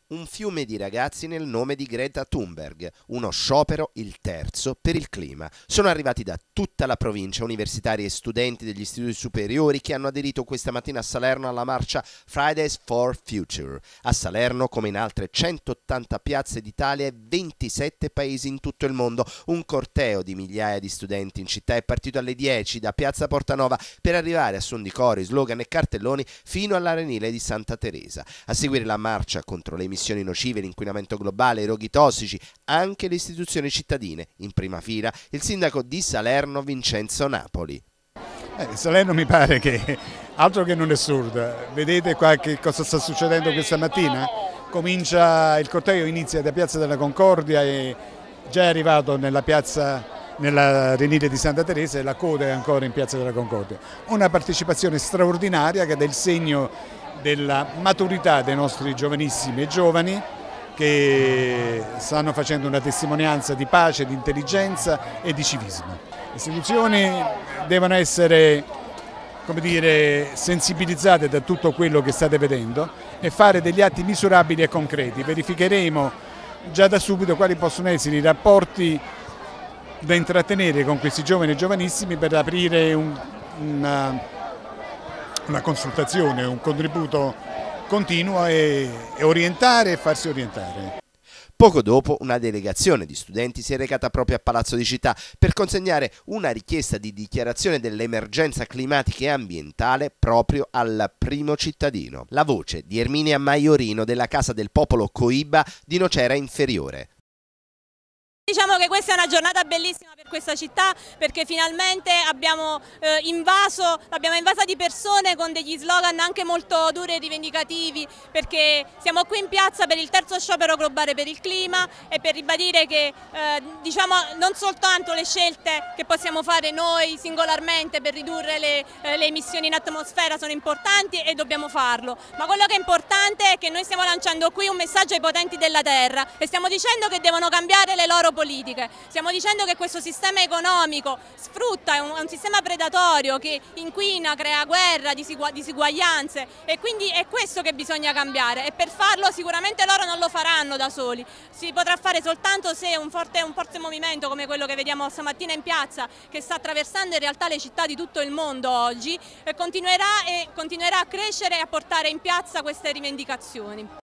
Un fiume di ragazzi nel nome di Greta Thunberg, uno sciopero, il terzo, per il clima. Sono arrivati da tutta la provincia, universitari e studenti degli istituti superiori che hanno aderito questa mattina a Salerno alla marcia Fridays for Future. A Salerno, come in altre 180 piazze d'Italia e 27 paesi in tutto il mondo, un corteo di migliaia di studenti in città è partito alle 10 da piazza Portanova per arrivare a suon di cori, slogan e cartelloni fino all'arenile di Santa Teresa. A seguire la marcia contro le emissioni nocive, l'inquinamento globale, i roghi tossici, anche le istituzioni cittadine. In prima fila il sindaco di Salerno Vincenzo Napoli. Salerno mi pare che altro che non è sorda. Vedete qua che cosa sta succedendo questa mattina? Il corteo inizia da Piazza della Concordia e già è arrivato nella Arenile di Santa Teresa e la coda è ancora in Piazza della Concordia. Una partecipazione straordinaria che dà il segno della maturità dei nostri giovanissimi e giovani che stanno facendo una testimonianza di pace, di intelligenza e di civismo. Le istituzioni devono essere, come dire, sensibilizzate da tutto quello che state vedendo e fare degli atti misurabili e concreti. Verificheremo già da subito quali possono essere i rapporti da intrattenere con questi giovani e giovanissimi per aprire una consultazione, un contributo continuo e orientare e farsi orientare. Poco dopo una delegazione di studenti si è recata proprio a Palazzo di Città per consegnare una richiesta di dichiarazione dell'emergenza climatica e ambientale proprio al primo cittadino. La voce di Erminia Maiorino della Casa del Popolo Coiba di Nocera Inferiore. Diciamo che questa è una giornata bellissima per questa città perché finalmente l'abbiamo invasa di persone con degli slogan anche molto duri e rivendicativi, perché siamo qui in piazza per il terzo sciopero globale per il clima e per ribadire che diciamo, non soltanto le scelte che possiamo fare noi singolarmente per ridurre le emissioni in atmosfera sono importanti e dobbiamo farlo, ma quello che è importante è che noi stiamo lanciando qui un messaggio ai potenti della terra e stiamo dicendo che devono cambiare le loro politiche. Stiamo dicendo che questo sistema economico sfrutta, è un sistema predatorio che inquina, crea guerra, disuguaglianze e quindi è questo che bisogna cambiare e per farlo sicuramente loro non lo faranno da soli, si potrà fare soltanto se un forte movimento come quello che vediamo stamattina in piazza, che sta attraversando in realtà le città di tutto il mondo oggi, continuerà a crescere e a portare in piazza queste rivendicazioni.